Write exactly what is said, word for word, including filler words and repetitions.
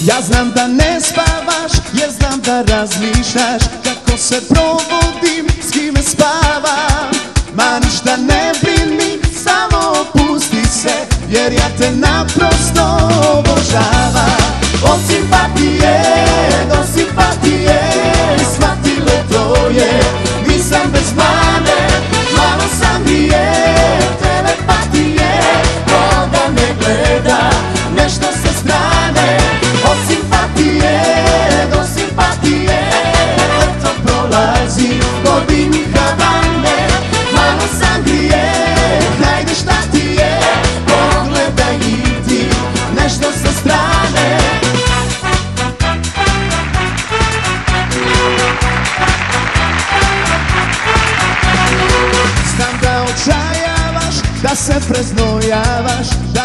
Ja znam da ne spavaš, jer znam da razmišljaš kako se provodim, s kime spavam. Ma ništa ne brini, samo opusti se, jer ja te naprosto obožavam. Od simpatije do simpatije, shvatile to je, nisam bez mane, malo sam grije, telepatije, ko da me gleda, nešto sa strane. Od simpatije do simpatije, leto prolazi, godini Havane, malo sam grije, hajde šta ti je, pogledaj i ti, nešto sa strane. Znam da očajavaš, da se preznojavaš, da